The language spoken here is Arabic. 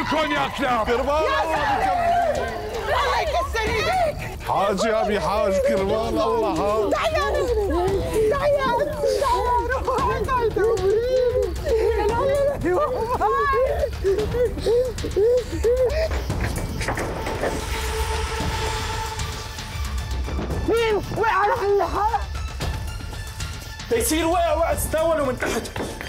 لكم يا كلام. كرمال الله يكسر ايديك. حاج يا ابي حاج كرمال الله ها. تعالوا مين وقع على الحلقة؟ يصير وقع تتناولوا من تحت.